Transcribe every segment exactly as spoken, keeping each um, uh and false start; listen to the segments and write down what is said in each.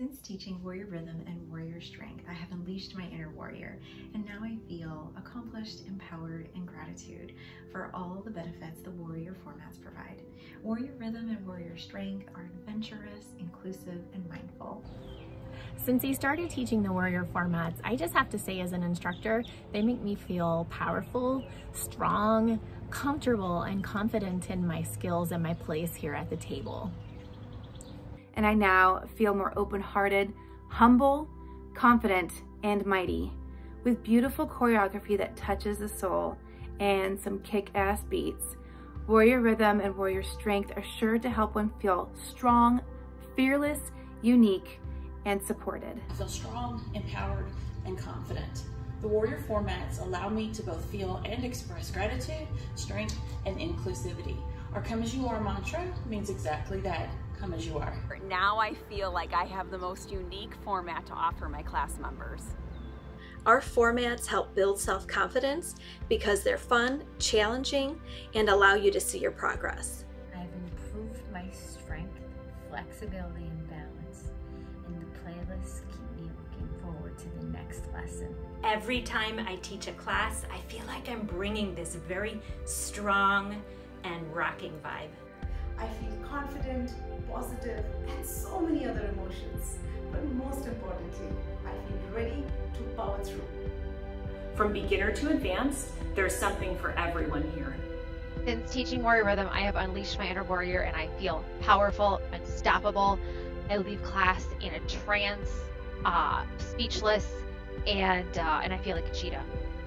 Since teaching Warrior Rhythm and Warrior Strength, I have unleashed my inner warrior, and now I feel accomplished, empowered, and gratitude for all the benefits the Warrior formats provide. Warrior Rhythm and Warrior Strength are adventurous, inclusive, and mindful. Since he started teaching the Warrior formats, I just have to say as an instructor, they make me feel powerful, strong, comfortable, and confident in my skills and my place here at the table. And I now feel more open-hearted, humble, confident, and mighty, with beautiful choreography that touches the soul and some kick-ass beats. Warrior Rhythm and Warrior Strength are sure to help one feel strong, fearless, unique, and supported. I feel strong, empowered, and confident. The Warrior formats allow me to both feel and express gratitude, strength, and inclusivity. Our Come As You Are mantra means exactly that. Come as you are. Now I feel like I have the most unique format to offer my class members. Our formats help build self-confidence because they're fun, challenging, and allow you to see your progress. I've improved my strength, flexibility, and balance, and the playlists keep me looking forward to the next lesson. Every time I teach a class, I feel like I'm bringing this very strong and rocking vibe. I feel confident, positive, and so many other emotions. But most importantly, I feel ready to power through. From beginner to advanced, there's something for everyone here. Since teaching Warrior Rhythm, I have unleashed my inner warrior and I feel powerful, unstoppable. I leave class in a trance, uh, speechless, and uh, and I feel like a cheetah.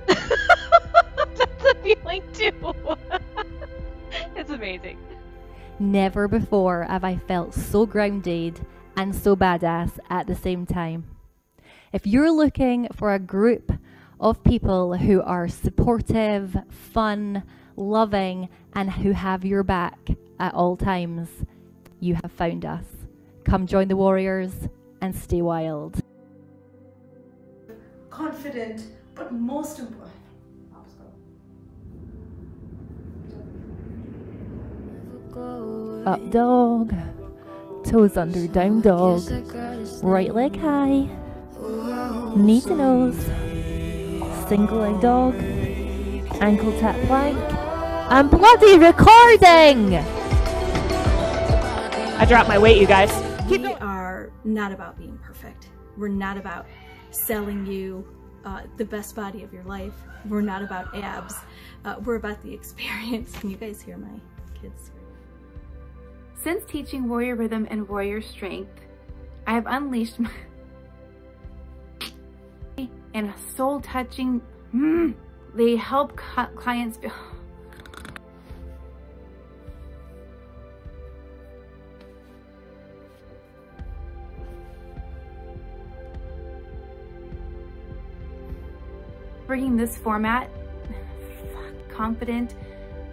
That's a feeling too. It's amazing. Never before have I felt so grounded and so badass at the same time. If you're looking for a group of people who are supportive, fun, loving, and who have your back at all times, you have found us. Come join the Warriors and stay wild. Confident, but most important. Up dog, toes under, down dog, right leg high, knee to nose, single leg dog, ankle tap plank, and bloody recording! I dropped my weight, you guys. We are not about being perfect. We're not about selling you uh, the best body of your life. We're not about abs. Uh, we're about the experience. Can you guys hear my kids? Since teaching Warrior Rhythm and Warrior Strength, I have unleashed my and soul-touching. Mm, they help clients feel. Bringing this format, confident.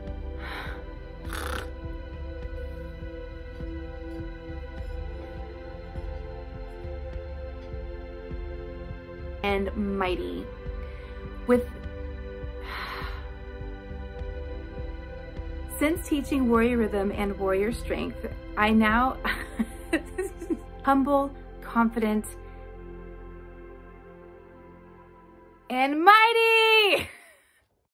And mighty. With since teaching Warrior Rhythm and Warrior Strength, I now humble, confident, and mighty.